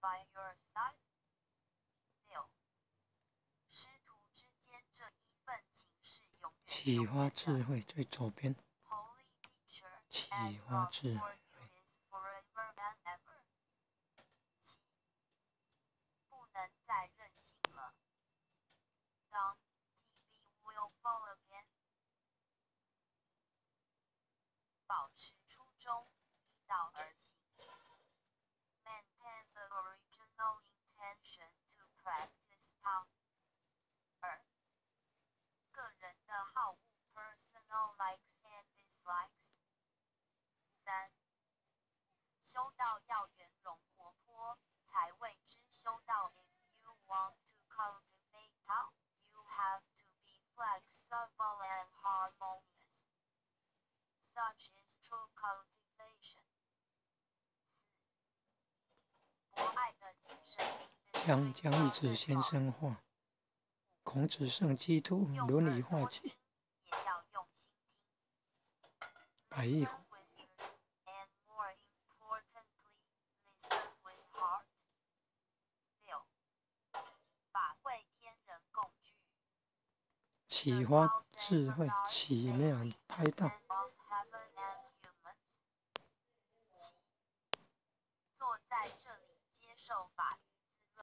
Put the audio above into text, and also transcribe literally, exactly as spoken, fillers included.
启发智慧最左边，启发智慧。 保持初衷，依道而行。Maintain the original intention to practice Tao。二，个人的好恶 personal likes and dislikes。三，修道要圆融活泼，才谓之修道。If you want to cultivate Tao, you have to be flexible and harmonious. Such is true cultivation. 博爱的精神将江一子先生话，孔子胜基督伦理化解。白玉虎。启发智慧，奇妙拍到。 坐在这里接受法律。